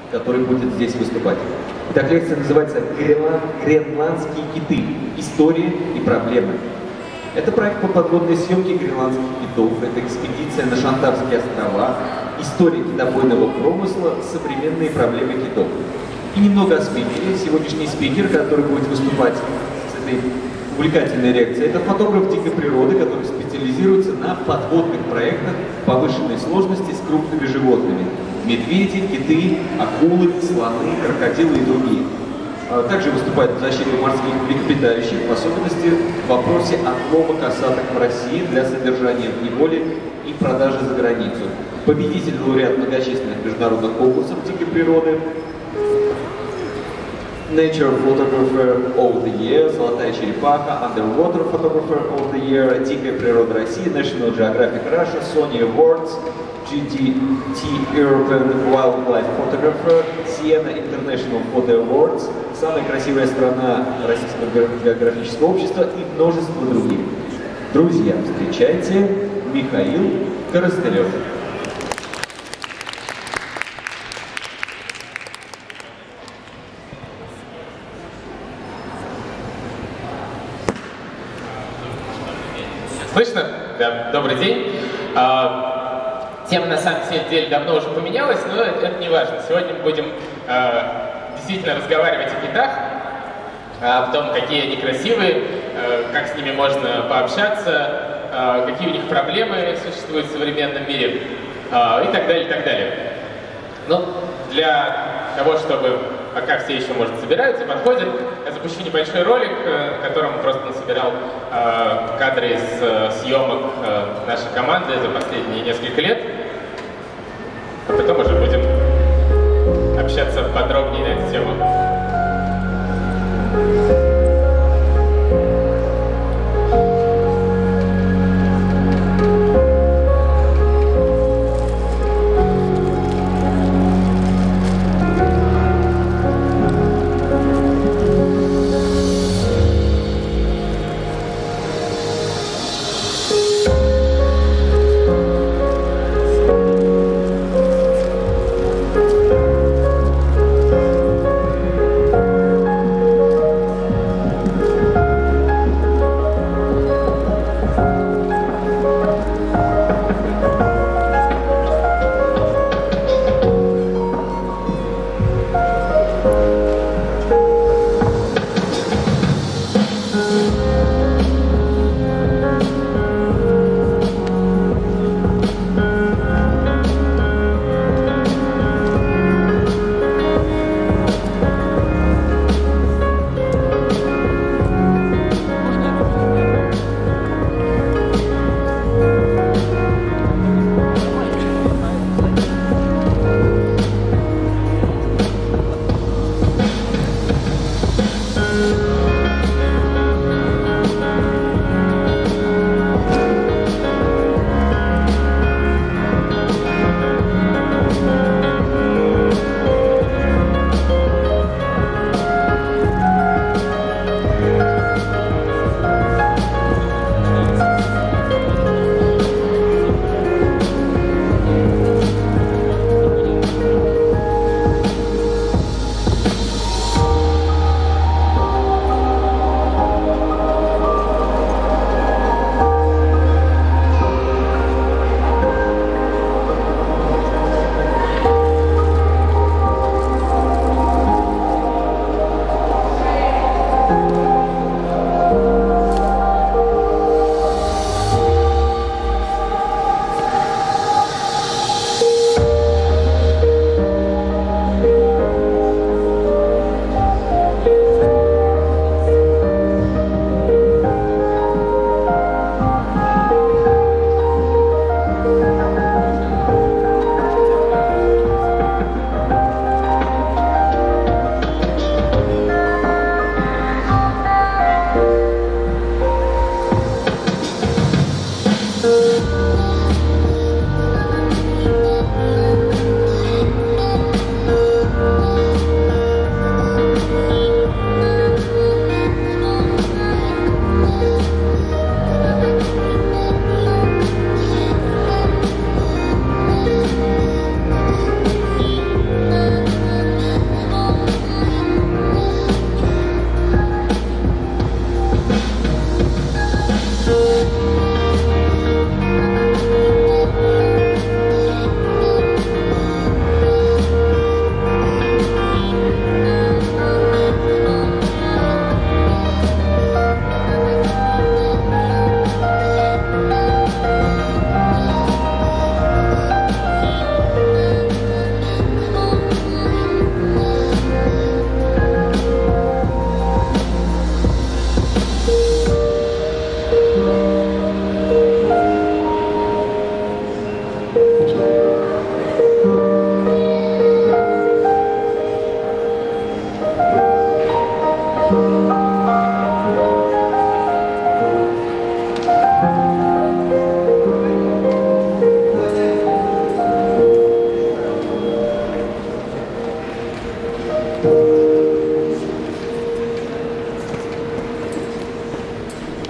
который будет здесь выступать. Итак, лекция называется «Гренландские киты. История и проблемы». Это проект по подводной съемке гренландских китов, это экспедиция на Шантарские острова, история китобойного промысла, современные проблемы китов. И немного о спикере. Сегодняшний спикер, который будет выступать с этой увлекательной лекцией, это фотограф дикой природы, который специализируется на подводных проектах повышенной сложности с крупными животными. Медведи, киты, акулы, слоны, крокодилы и другие. Также выступает в защиту морских млекопитающих, в особенности в вопросе отлова касаток в России для содержания в неволе и продажи за границу. Победитель, лауреат многочисленных международных конкурсов дикой природы, Nature Photographer of the Year, Золотая черепаха, Underwater Photographer of the Year, Дикая природа России, National Geographic Russia, Sony Awards, GDT European Wildlife Photographer, Siena International Photo Awards, Самая красивая страна Российского географического общества и множество других. Друзья, встречайте Михаил Коростылев. Слышно? Да, добрый день. Тема на самом деле давно уже поменялась, но это не важно. Сегодня мы будем действительно разговаривать о китах, о том, какие они красивые, как с ними можно пообщаться, какие у них проблемы существуют в современном мире и так далее, и так далее. Но для того, чтобы пока все еще, может, собираются, подходят, я запущу небольшой ролик, в котором просто насобирал кадры из съемок нашей команды за последние несколько лет. А потом уже будем общаться подробнее на эту тему.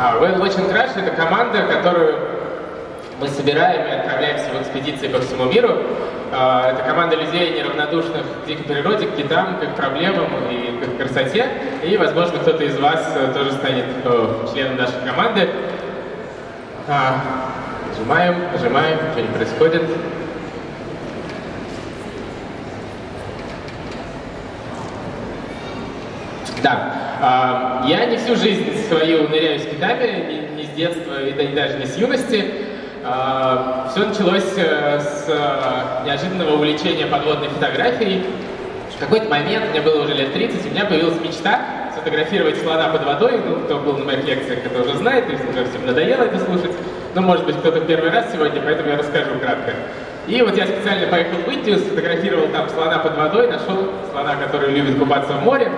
Whale Watching Crash — это команда, которую мы собираем и отправляемся в экспедиции по всему миру. Это команда людей, неравнодушных к дикой природе, к китам, к их проблемам и к их красоте. И, возможно, кто-то из вас тоже станет членом нашей команды. Нажимаем, ничего не происходит. Да, я не всю жизнь свою ныряю с китами, не с детства и даже не с юности. Все началось с неожиданного увлечения подводной фотографией. В какой-то момент, мне было уже лет 30, у меня появилась мечта сфотографировать слона под водой. Ну, кто был на моих лекциях, это уже знает, то есть уже всем надоело это слушать. Но, может быть, кто-то первый раз сегодня, поэтому я расскажу кратко. И вот я специально поехал в Индию, сфотографировал там слона под водой, нашел слона, который любит купаться в море.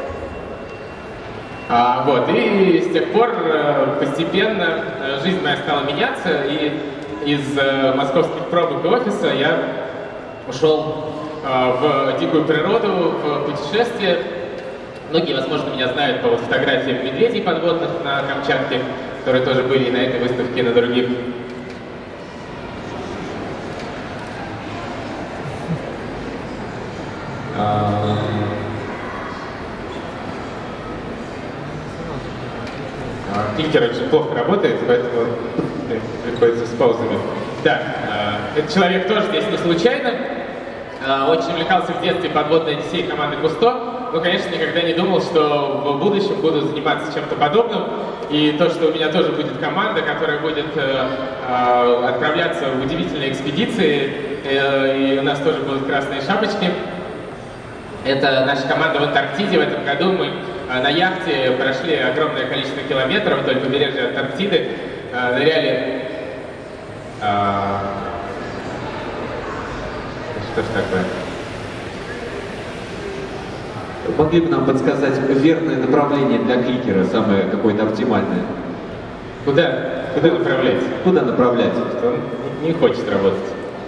И с тех пор постепенно жизнь моя стала меняться, и из московских пробок и офиса я ушел в дикую природу, в путешествие. Многие, возможно, меня знают по фотографиям медведей подводных на Камчатке, которые тоже были и на этой выставке, и на других. Кликер очень плохо работает, поэтому приходится с паузами. Да, этот человек тоже здесь не случайно. Очень увлекался в детстве подводной Одиссеей команды Кусто. Но, конечно, никогда не думал, что в будущем буду заниматься чем-то подобным. И то, что у меня тоже будет команда, которая будет отправляться в удивительные экспедиции, и у нас тоже будут красные шапочки. Это наша команда в Антарктиде. В этом году мы на яхте прошли огромное количество километров вдоль побережья Антарктиды, ныряли... Что ж такое? Могли бы нам подсказать верное направление для кликера, самое какое-то оптимальное? Куда направлять? Куда направлять? Что он не хочет работать.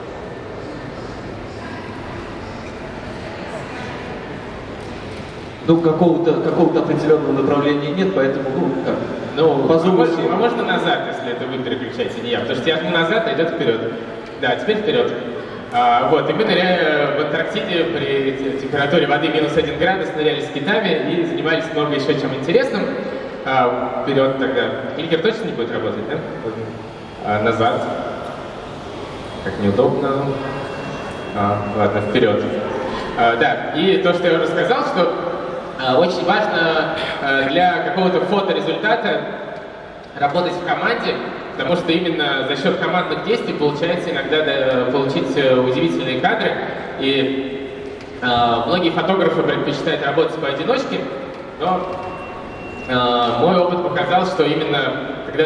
Ну, какого-то определенного направления нет, поэтому, по зуму. А можно назад, если это вы переключаете, не я? Потому что я жму назад, а идет вперед. Да, теперь вперед. И мы ныряли в Антарктиде при температуре воды минус 1 градус, ныряли с китами и занимались много еще чем интересным. Вперед тогда. Кликер точно не будет работать, да? Назад. Как неудобно. Ладно, вперед. Да, и то, что я уже сказал, что очень важно для какого-то фоторезультата работать в команде, потому что именно за счет командных действий получается иногда получить удивительные кадры. И многие фотографы предпочитают работать поодиночке, но мой опыт показал, что именно когда...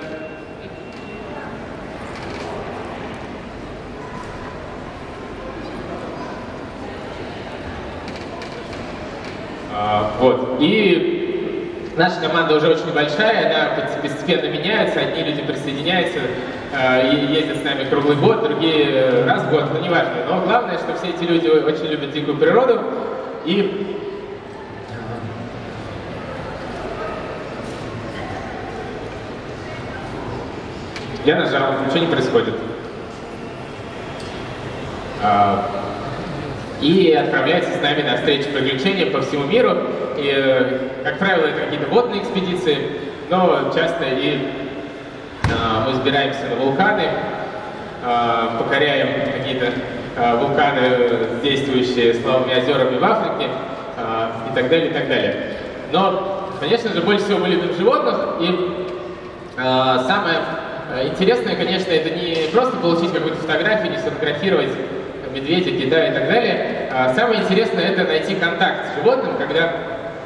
И наша команда уже очень большая, она постепенно меняется, одни люди присоединяются и ездят с нами круглый год, другие раз в год, но неважно. Но главное, что все эти люди очень любят дикую природу, и я нажал, ничего не происходит. И отправляется с нами на встречу приключения по всему миру. И, как правило, это какие-то водные экспедиции, но часто и мы взбираемся на вулканы, покоряем какие-то вулканы, действующие славными озерами в Африке, и так далее, и так далее. Но, конечно же, больше всего мы любим животных, и самое интересное, конечно, это не просто получить какую-то фотографию, не сфотографировать медведя, кита и так далее. Самое интересное — это найти контакт с животным, когда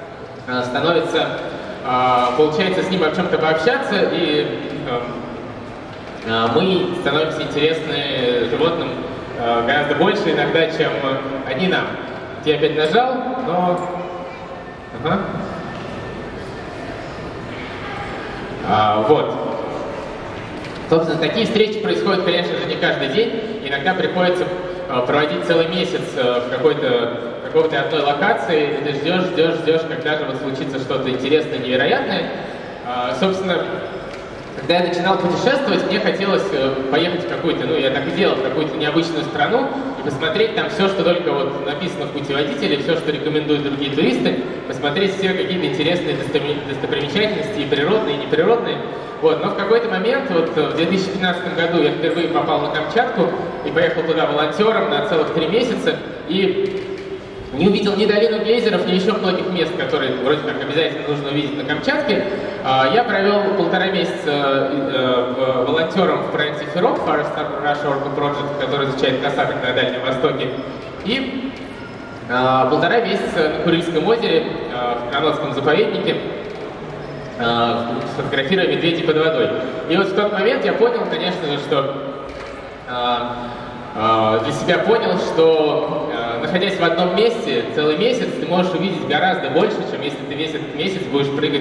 получается с ним о чем-то пообщаться, и мы становимся интересны животным гораздо больше иногда, чем они нам. Я опять нажал, но... Собственно, такие встречи происходят, конечно же, не каждый день. Иногда приходится проводить целый месяц в какой-то одной локации, и ты ждешь, когда же вот случится что-то интересное, невероятное. Собственно, когда я начинал путешествовать, мне хотелось поехать в какую-то, ну я так и делал, в какую-то необычную страну и посмотреть там все, что только вот написано в путеводителе, все, что рекомендуют другие туристы, посмотреть все какие-то интересные достопримечательности, и природные, и неприродные. Вот. Но в какой-то момент, вот в 2015 году я впервые попал на Камчатку и поехал туда волонтером на целых 3 месяца и не увидел ни долину гейзеров, ни еще многих мест, которые вроде как обязательно нужно увидеть на Камчатке. Я провел 1,5 месяца волонтером в проекте FIROP, Forest Russia Orca Project, который изучает косаток на Дальнем Востоке. И 1,5 месяца на Курильском озере, в Кранотском заповеднике, фотографируя медведей под водой. И вот в тот момент я понял, конечно же, что для себя понял, что находясь в одном месте целый месяц, ты можешь увидеть гораздо больше, чем если ты весь этот месяц будешь прыгать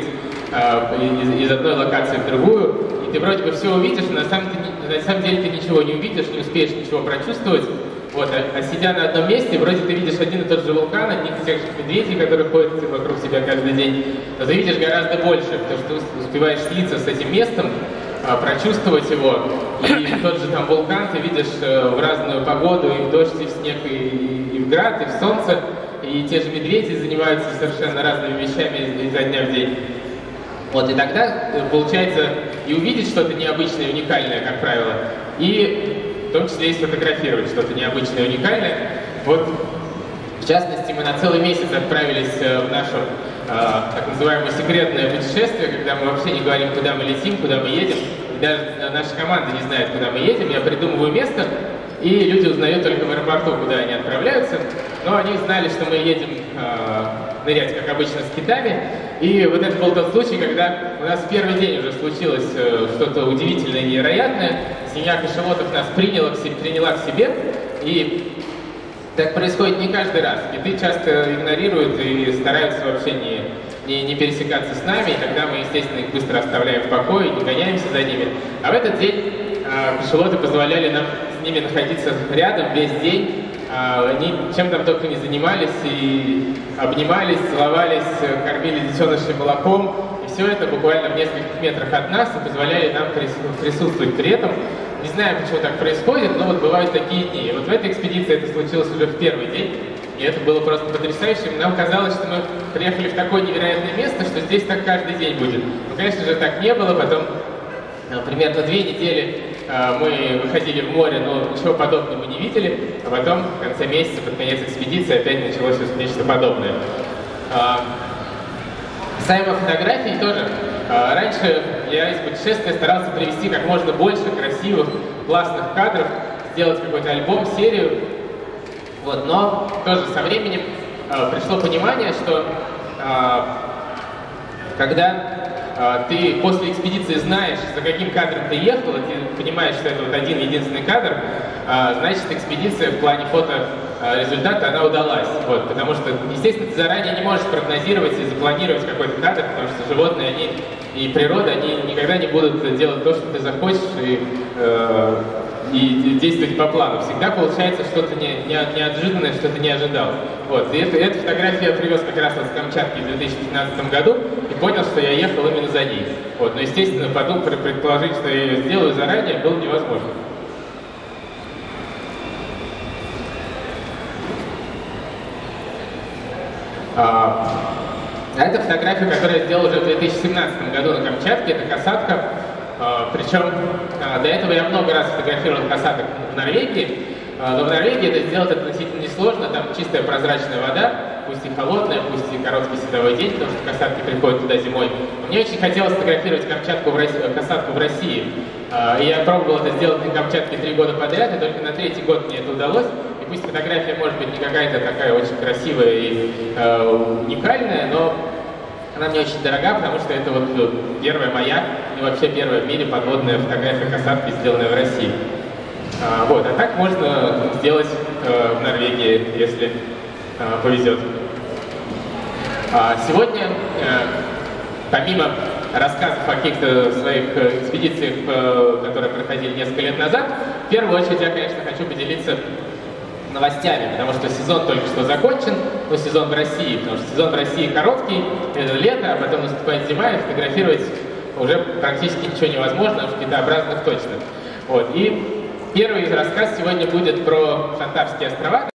из одной локации в другую, и ты вроде бы все увидишь, но на самом деле ты ничего не увидишь, не успеешь ничего прочувствовать. Вот, а сидя на одном месте, вроде ты видишь один и тот же вулкан, одних и тех же медведей, которые ходят вокруг тебя каждый день, но ты видишь гораздо больше, потому что ты успеваешь слиться с этим местом, прочувствовать его, и тот же там вулкан ты видишь в разную погоду, и в дождь, и в снег, и в град, и в солнце, и те же медведи занимаются совершенно разными вещами изо дня в день. Вот, и тогда получается и увидеть что-то необычное, уникальное, как правило, и в том числе и сфотографировать что-то необычное, уникальное. Вот, в частности, мы на целый месяц отправились в наше так называемое секретное путешествие, когда мы вообще не говорим, куда мы летим, куда мы едем. И даже наша команда не знает, куда мы едем. Я придумываю место, и люди узнают только в аэропорту, куда они отправляются. Но они знали, что мы едем нырять, как обычно, с китами. И вот это был тот случай, когда у нас в первый день уже случилось что-то удивительное и невероятное. Семья кашалотов нас приняла к себе, и так происходит не каждый раз. Киты часто игнорируют и стараются вообще не пересекаться с нами, и тогда мы, естественно, их быстро оставляем в покое, не гоняемся за ними. А в этот день кашалоты позволяли нам с ними находиться рядом весь день. Они чем там только не занимались, и обнимались, целовались, кормили детенышей молоком. И все это буквально в нескольких метрах от нас, и позволяли нам присутствовать при этом. Не знаю, почему так происходит, но вот бывают такие дни. И вот в этой экспедиции это случилось уже в первый день, и это было просто потрясающе. Нам казалось, что мы приехали в такое невероятное место, что здесь так каждый день будет. Но, конечно же, так не было. Потом примерно 2 недели мы выходили в море, но ничего подобного мы не видели. А потом, в конце месяца, под конец экспедиции, опять началось нечто подобное. Касаемо фотографий тоже. Раньше я из путешествия старался привести как можно больше красивых, классных кадров, сделать какой-то альбом, серию. Вот, но тоже со временем пришло понимание, что когда ты после экспедиции знаешь, за каким кадром ты ехал, и ты понимаешь, что это вот один единственный кадр, значит, экспедиция в плане фото результата, она удалась. Вот, потому что, естественно, ты заранее не можешь прогнозировать и запланировать какой-то кадр, потому что животные, они и природа, они никогда не будут делать то, что ты захочешь, и действовать по плану. Всегда получается что-то неожиданное, что ты не ожидал. Вот. И эту фотографию я привез как раз с Камчатки в 2015 году и понял, что я ехал именно за ней. Вот. Но, естественно, предположить, что я ее сделаю заранее, было невозможно. А это фотография, которую я сделал уже в 2017 году на Камчатке. Это касатка. Причем до этого я много раз фотографировал касаток в Норвегии, но в Норвегии это сделать относительно несложно, там чистая прозрачная вода, пусть и холодная, пусть и короткий световой день, потому что касатки приходят туда зимой. Но мне очень хотелось фотографировать касатку в России. И я пробовал это сделать на Камчатке 3 года подряд, и только на 3-й год мне это удалось. И пусть фотография может быть не какая-то такая очень красивая и уникальная, но она мне очень дорога, потому что это вот первая моя и вообще первая в мире подводная фотография касатки, сделанная в России. Вот, а так можно сделать в Норвегии, если повезет. Сегодня, помимо рассказов о каких-то своих экспедициях, которые проходили несколько лет назад, в первую очередь я, конечно, хочу поделиться новостями, потому что сезон только что закончен, но сезон в России, потому что сезон в России короткий, это лето, а потом наступает зима, и фотографировать уже практически ничего невозможно, а в китообразных точно. Вот. И первый рассказ сегодня будет про Шантарские острова.